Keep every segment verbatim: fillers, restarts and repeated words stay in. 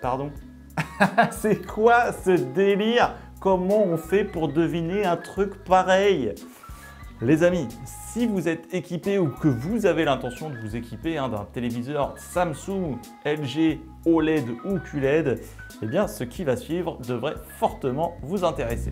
Pardon? C'est quoi ce délire? Comment on fait pour deviner un truc pareil? Les amis, si vous êtes équipé ou que vous avez l'intention de vous équiper hein, d'un téléviseur Samsung, L G, O L E D ou Q L E D, eh bien ce qui va suivre devrait fortement vous intéresser.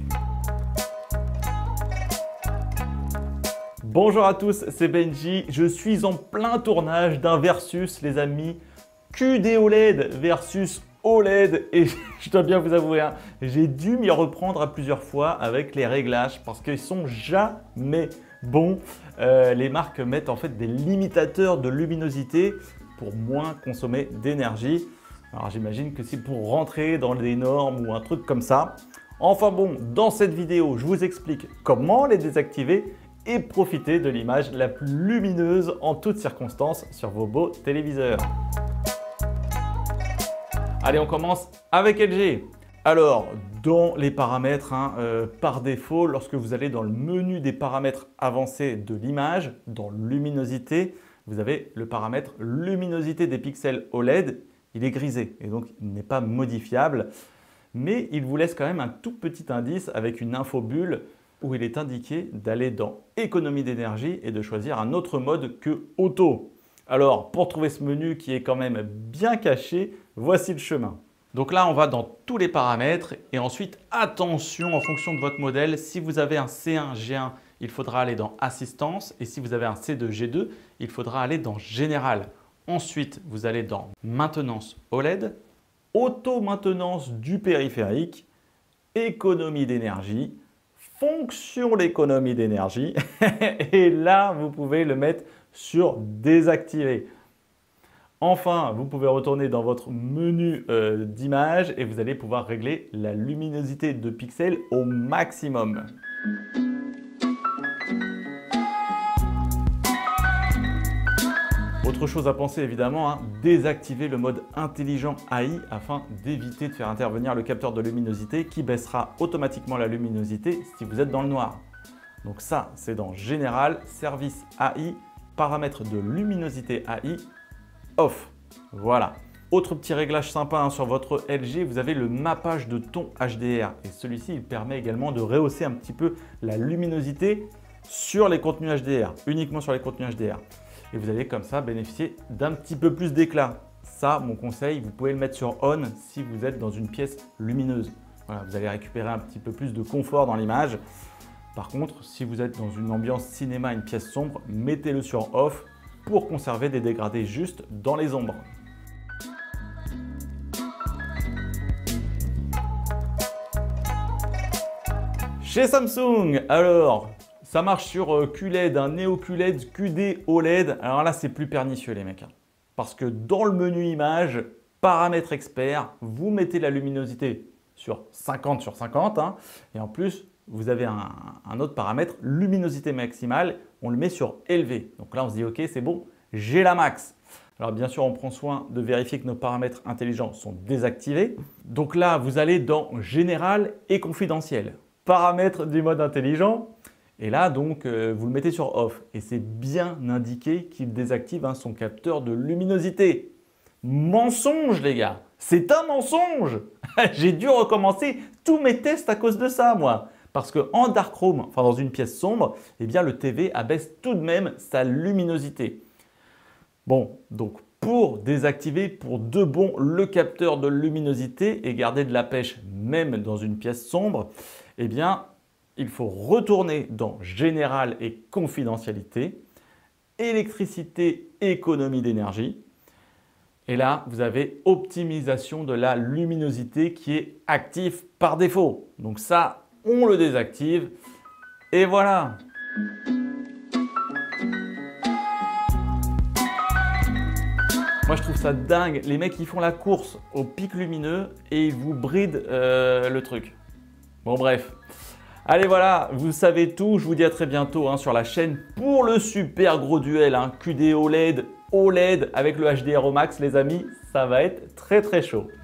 Bonjour à tous, c'est Benji. Je suis en plein tournage d'un versus, les amis, Q D O L E D versus O L E D. Et je dois bien vous avouer, hein, j'ai dû m'y reprendre à plusieurs fois avec les réglages parce qu'ils sont jamais bons. Euh, les marques mettent en fait des limitateurs de luminosité pour moins consommer d'énergie. Alors j'imagine que c'est pour rentrer dans les normes ou un truc comme ça. Enfin bon, dans cette vidéo, je vous explique comment les désactiver et profiter de l'image la plus lumineuse en toutes circonstances sur vos beaux téléviseurs. Allez, on commence avec L G. Alors, dans les paramètres, hein, euh, par défaut, lorsque vous allez dans le menu des paramètres avancés de l'image, dans luminosité, vous avez le paramètre luminosité des pixels O L E D. Il est grisé et donc il n'est pas modifiable, mais il vous laisse quand même un tout petit indice avec une info bulle où il est indiqué d'aller dans économie d'énergie et de choisir un autre mode que auto. Alors, pour trouver ce menu qui est quand même bien caché, voici le chemin. Donc là, on va dans tous les paramètres et ensuite, attention en fonction de votre modèle, si vous avez un C un, G un, il faudra aller dans assistance et si vous avez un C deux, G deux, il faudra aller dans général. Ensuite, vous allez dans maintenance O L E D, auto-maintenance du périphérique, économie d'énergie, fonction l'économie d'énergie et là, vous pouvez le mettre sur désactiver. Enfin, vous pouvez retourner dans votre menu euh, d'image et vous allez pouvoir régler la luminosité de pixels au maximum. Autre chose à penser évidemment, hein, désactiver le mode intelligent A I afin d'éviter de faire intervenir le capteur de luminosité qui baissera automatiquement la luminosité si vous êtes dans le noir. Donc ça, c'est dans Général, Service A I, paramètres de luminosité A I, off. Voilà. Autre petit réglage sympa hein, sur votre L G, vous avez le mappage de ton H D R et celui-ci, il permet également de rehausser un petit peu la luminosité sur les contenus H D R, uniquement sur les contenus H D R. Et vous allez comme ça bénéficier d'un petit peu plus d'éclat. Ça, mon conseil, vous pouvez le mettre sur on si vous êtes dans une pièce lumineuse. Voilà, vous allez récupérer un petit peu plus de confort dans l'image. Par contre, si vous êtes dans une ambiance cinéma, une pièce sombre, mettez-le sur off pour conserver des dégradés justes dans les ombres. Chez Samsung, alors, ça marche sur Q L E D, un Neo Q L E D, Q D O L E D. Alors là, c'est plus pernicieux les mecs. Parce que dans le menu image, paramètres experts, vous mettez la luminosité sur cinquante sur cinquante. Hein, et en plus, vous avez un, un autre paramètre, luminosité maximale, on le met sur élevé. Donc là, on se dit, ok, c'est bon, j'ai la max. Alors bien sûr, on prend soin de vérifier que nos paramètres intelligents sont désactivés. Donc là, vous allez dans Général et Confidentiel. Paramètres du mode intelligent. Et là, donc, euh, vous le mettez sur off. Et c'est bien indiqué qu'il désactive hein, son capteur de luminosité. Mensonge, les gars. C'est un mensonge. J'ai dû recommencer tous mes tests à cause de ça, moi. Parce qu'en darkroom, enfin dans une pièce sombre, eh bien, le T V abaisse tout de même sa luminosité. Bon, donc pour désactiver pour de bon le capteur de luminosité et garder de la pêche même dans une pièce sombre, eh bien, il faut retourner dans Général et Confidentialité, Électricité, économie d'énergie. Et là, vous avez optimisation de la luminosité qui est active par défaut. Donc ça, on le désactive et voilà. Moi, je trouve ça dingue. Les mecs, ils font la course au pic lumineux et ils vous brident euh, le truc. Bon, bref. Allez, voilà, vous savez tout. Je vous dis à très bientôt hein, sur la chaîne pour le super gros duel hein, Q D O L E D, O L E D avec le H D R au max, les amis. Ça va être très, très chaud.